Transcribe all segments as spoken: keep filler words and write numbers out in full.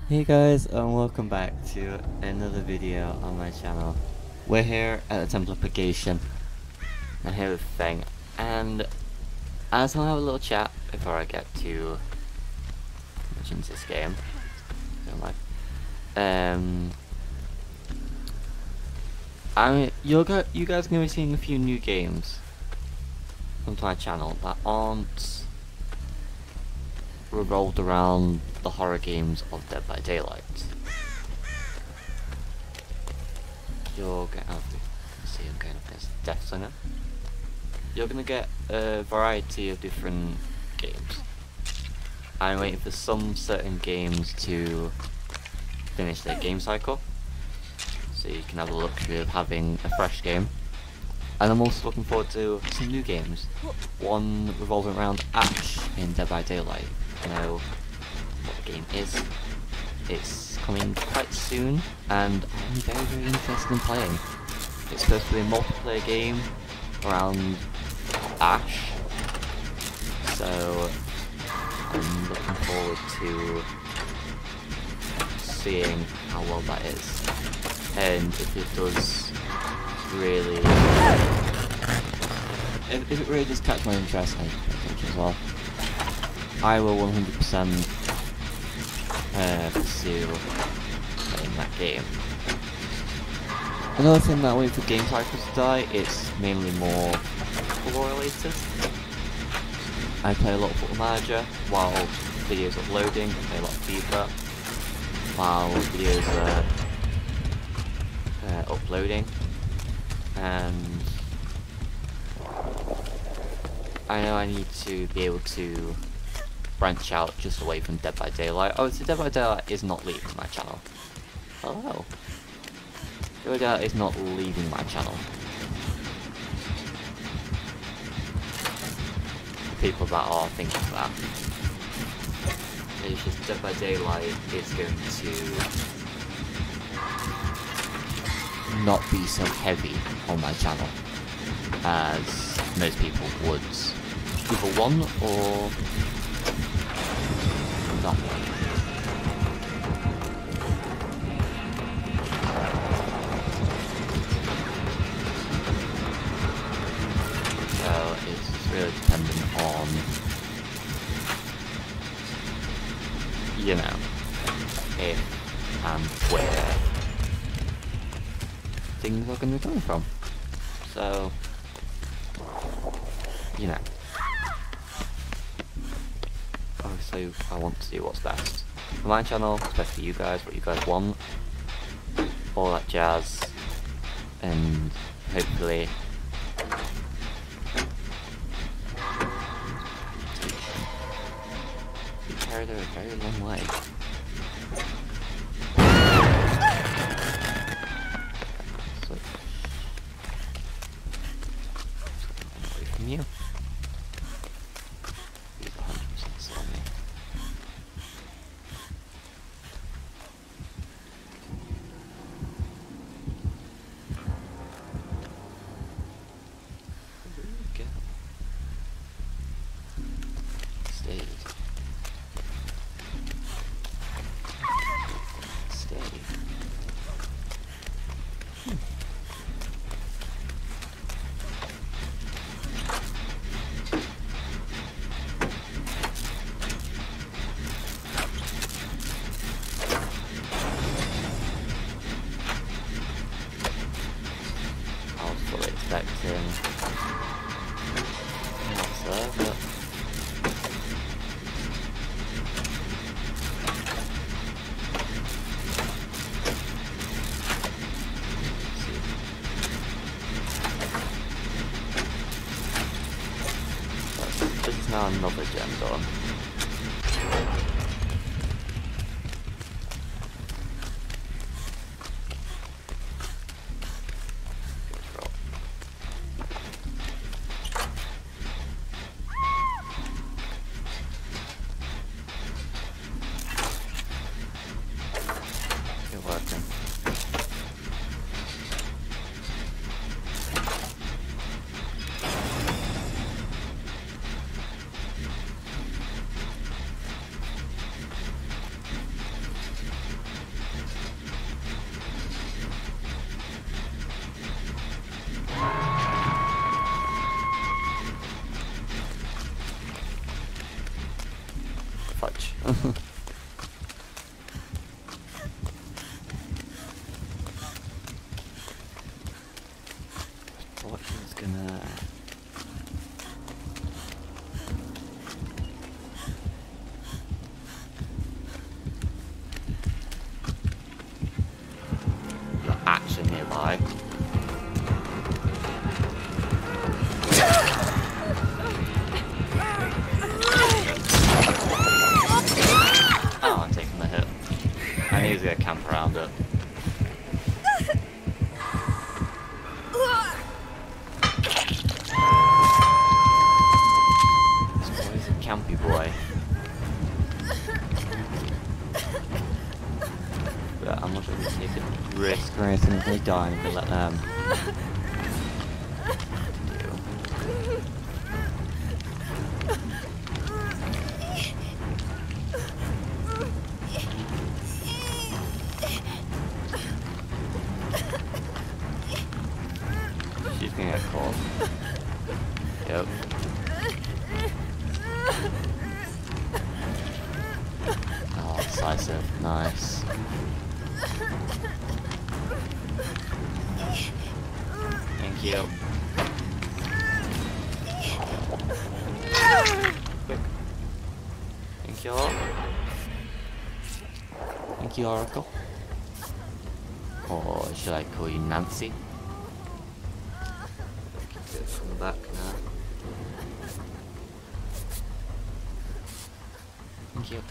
Hey guys, and welcome back to another video on my channel. We're here at the Temple of Purgation, and here with Feng, and I just want to have a little chat before I get to much into this game. Don't mind. Um, I you're go you guys are gonna be seeing a few new games come to my channel that aren't revolved around the horror games of Dead by Daylight. You're going oh, see I'm going up against Death Singer. You're gonna get a variety of different games. I'm waiting for some certain games to finish their game cycle, so you can have the luxury of having a fresh game. And I'm also looking forward to some new games. One revolving around Ash in Dead by Daylight. I know what the game is. It's coming quite soon, and I'm very, very interested in playing. It's supposed to be a multiplayer game around Ash, so I'm looking forward to seeing how well that is, and if it does really, if, if it really does catch my interest, I think as well, I will one hundred percent uh, pursue playing that game. Another thing that I wait for game cycles to die, it's mainly more football related. I play a lot of Football Manager while videos are loading. I play a lot of FIFA while videos are uh, uploading, and I know I need to be able to branch out just away from Dead by Daylight. Oh, so Dead by Daylight is not leaving my channel. Hello. Dead by Daylight is not leaving my channel. People that are thinking that. It's just Dead by Daylight is going to not be so heavy on my channel as most people would either one or not one. So it's really dependent on, you know, if and where things are going to be coming from. So, you know, obviously I want to do what's best for my channel, what's best for you guys, what you guys want, all that jazz, and hopefully we carried her a very long way. So, away from you. He's one hundred percent still on me. Where did we go? Stayed. Stay. Hmm. I was fully expecting what's there, but this is now another gem done. Good roll. Good working. Hi. Oh, I'm taking the hit. I need to get a camp around it. This boy's a campy boy. But I'm not sure if you could risk or anything if they die and they let them. She's gonna get caught. Yep. Oh, decisive. Nice. Thank you. Quick. Thank you. Thank you, Oracle. Or should I call you Nancy? Do it from the back now. Thank you.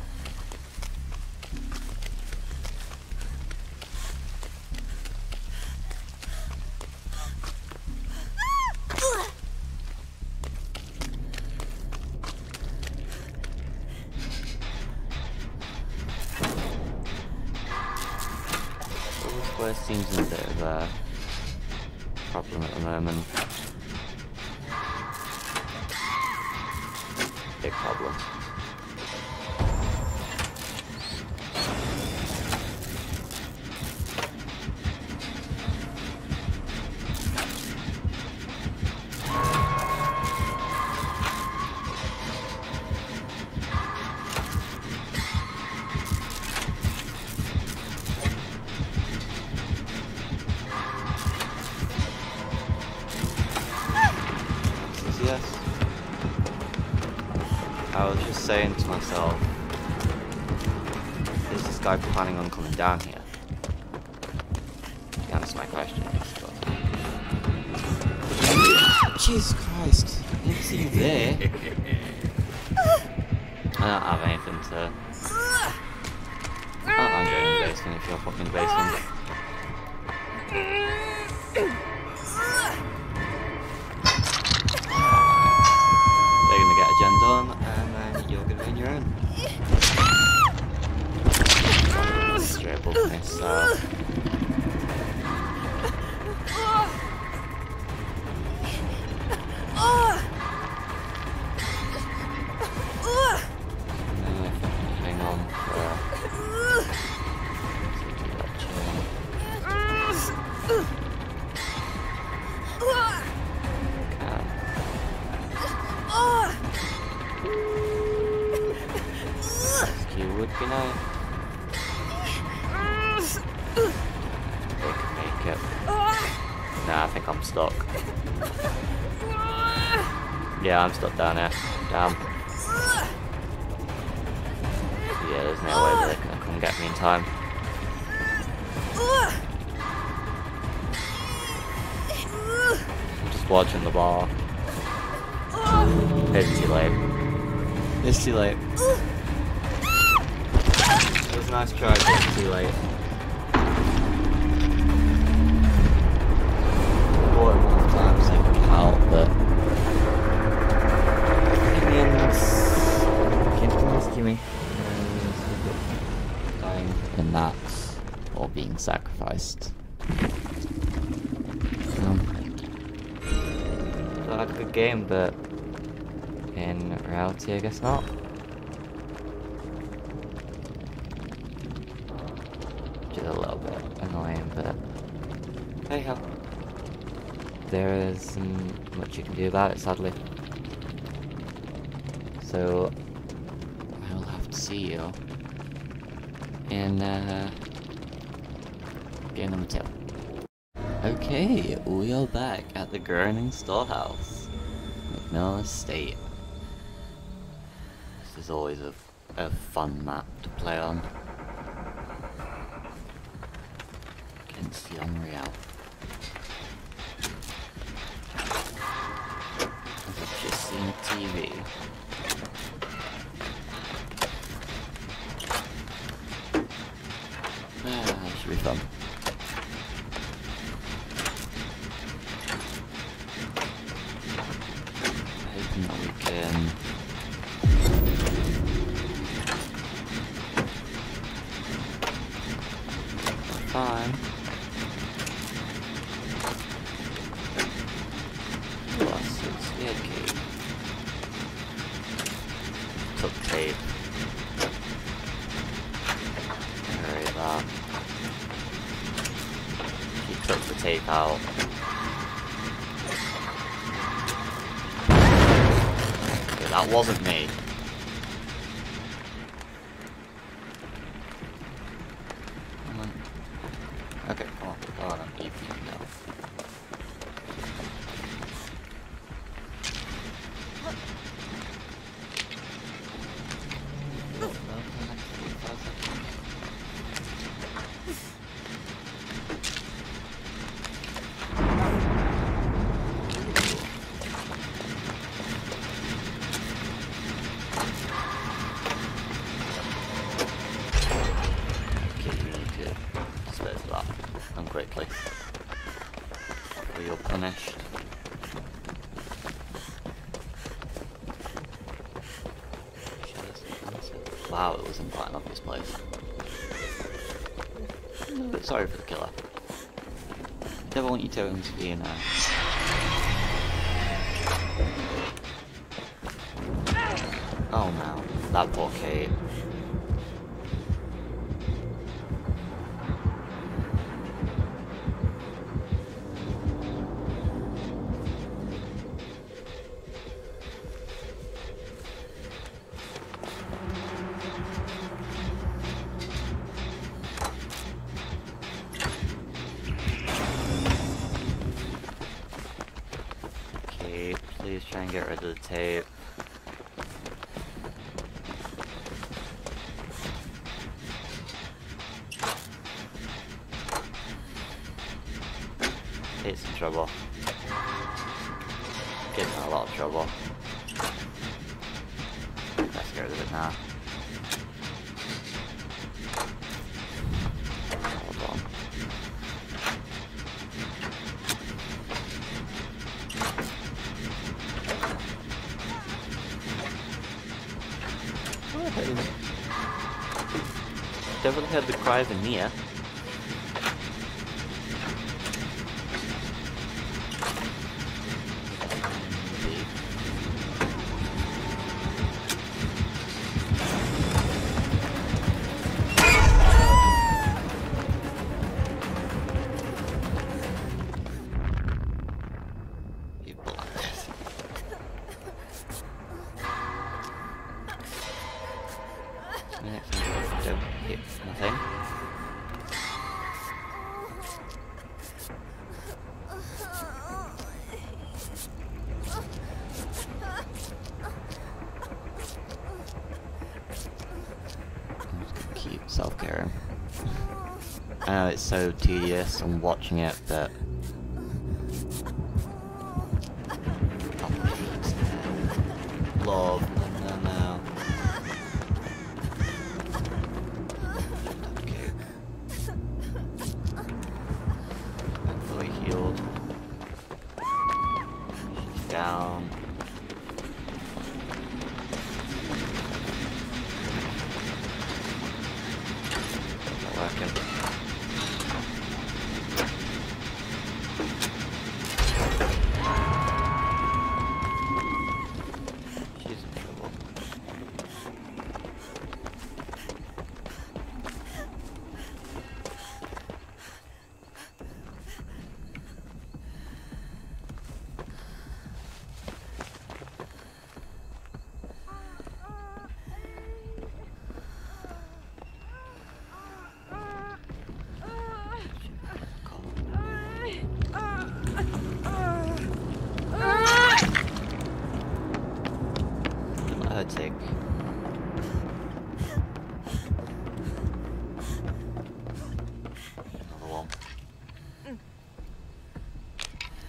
Square seems a bit of a problem at the moment. Big problem. Yes. I was just saying to myself, is this guy planning on coming down here? To answer my question. Jesus Christ, I didn't see you there. I don't have anything to... I don't mind going in the basement if you'll put me in the basement. Done, and then you're gonna be on your own. Straight above me, so. Hang on for would be nice. They could make it. Nah, I think I'm stuck. Yeah, I'm stuck down here. Damn. Yeah, there's no way that they can come get me in time. I'm just watching the ball. It's too late. It's too late. It was a nice try, but it's too late. Bought it one time, so I could help, but in the end, came to rescue me. And dying in that, or being sacrificed. Um, so I had a good game, but in reality, I guess not. Just a little bit annoying, but hey ho. There isn't much you can do about it, sadly. So I will have to see you in uh, game number two. Okay, we are back at the Groaning Storehouse, McMillen Estate. This is always a, a fun map to play on. Okay, against the Unreal. I've just seen a T V. Ah, that should be fun. Hoping that we can fine. Plus it's the arcade. Took tape. Alright, that. He took the tape out. Okay, that wasn't me. Okay, come on. Oh, no, you can go. Quickly, or you're punished. Wow, it wasn't quite an obvious place. But sorry for the killer. Never want your totems to be in there. Oh no, that poor Kate. Please try and get rid of the tape. It's in trouble. Getting in a lot of trouble. Let's get rid of it now. Hold on. Definitely had the cry of Nia. You blast. Next thing, don't hit nothing. I'm just gonna keep self-caring. I know it's so tedious, I'm watching it, but love, no, no, no. I'm fully healed. She's down. Not working.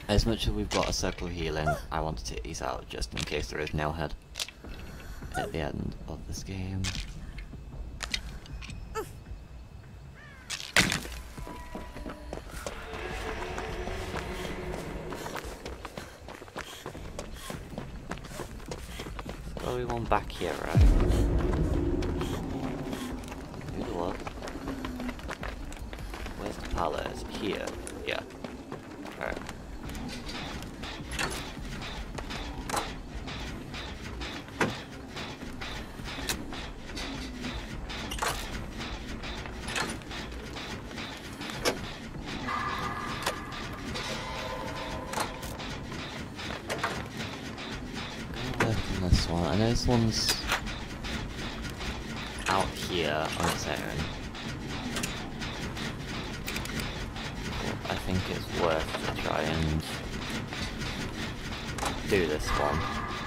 As much as we've got a circle of healing, I want to take these out just in case there is Nailhead at the end of this game. So we want back here, right? Good luck. Where's the pallet? Is it here? Yeah. Alright. This one. I know this one's out here on its own. But I think it's worth to try and do this one.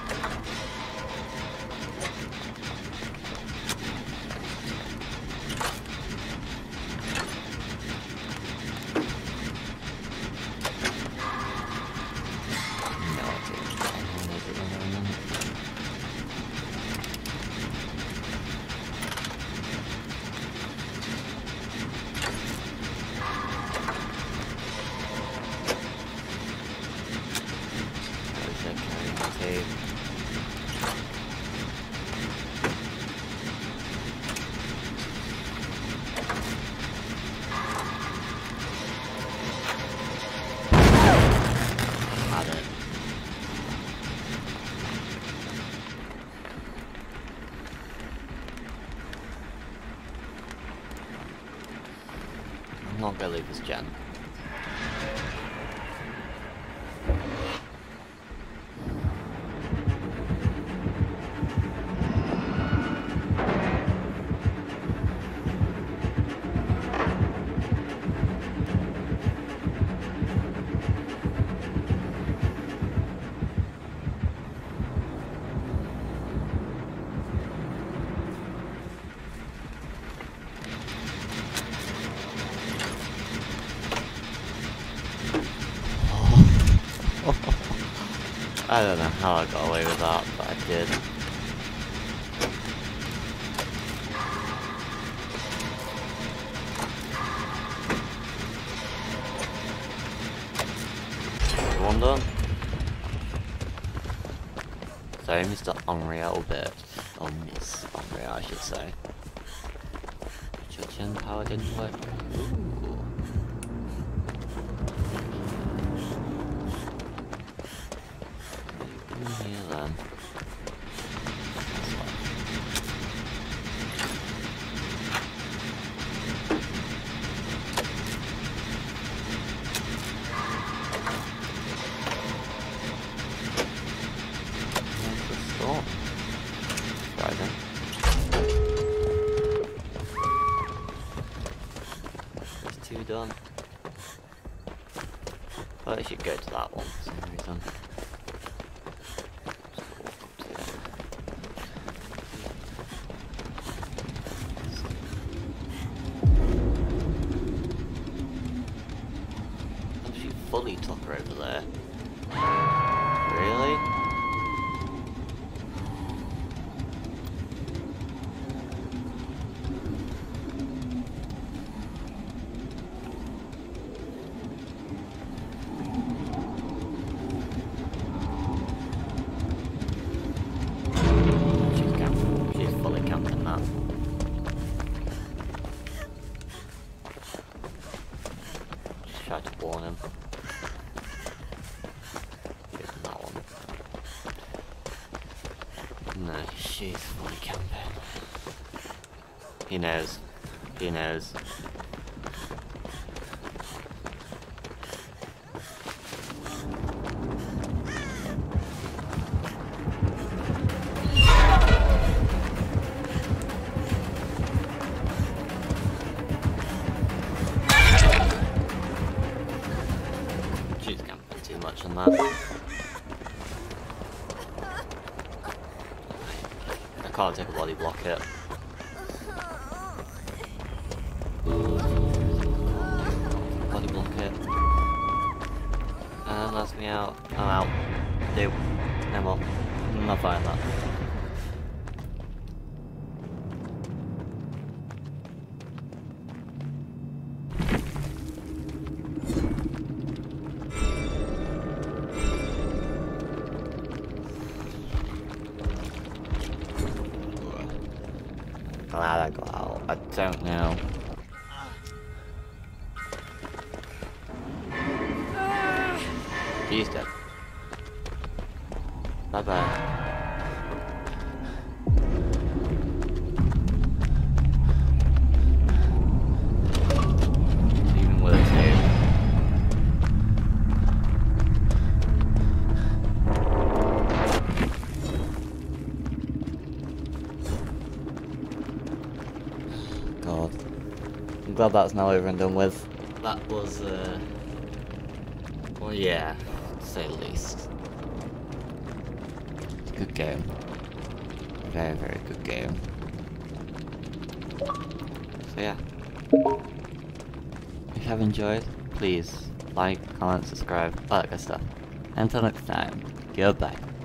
I'm not gonna leave this gen. I don't know how I got away with that, but I did. One done. Sorry, Mister Henri a little bit. Or Miss Henri, I should say. Your gen power didn't work. Ooh. Here then. There's the store. Right then. There's two done. But I should go to that one for some reason. Fully took her over there. Really? She's camping. She's fully camping that. Just tried to warn him. No, she's fully camping. He knows. He knows. She's camping too much on that. I can't take a body block hit. Body block hit. And that's me out, I'm out. Do. No more. I'm not buying that. Glad I got out. I don't know. He's dead. Bye bye. Even with a tail. God. I'm glad that's now over and done with. That was, uh... well, yeah, to say the least. Good game. Very, very good game. So yeah. If you have enjoyed, please like, comment, subscribe, all that good stuff. Until next time, goodbye.